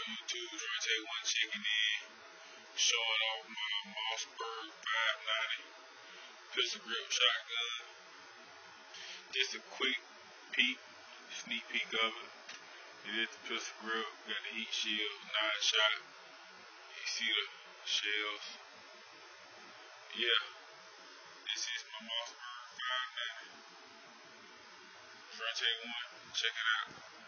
up, YouTube? Dronte One checking in, showing off my Mossberg 590 pistol grip shotgun. Just a quick sneak peek of it. It is the pistol grip, got the heat shield, 9-shot. You see the shells. Yeah, this is my Mossberg 590. Dronte One, check it out.